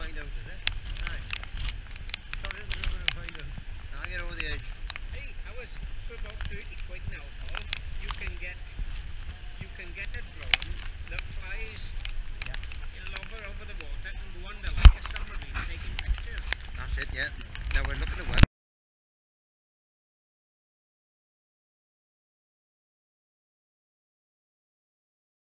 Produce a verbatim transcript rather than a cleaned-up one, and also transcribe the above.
find out, is it? Aye. Throw it in the river and find out. Now get over the edge. Hey, I was for about thirty quid now, Paul. You can get you can get a drone that flies Yeah. it'll hover over the water and go under like a submarine taking pictures. That's it, yeah. Now we're looking at one.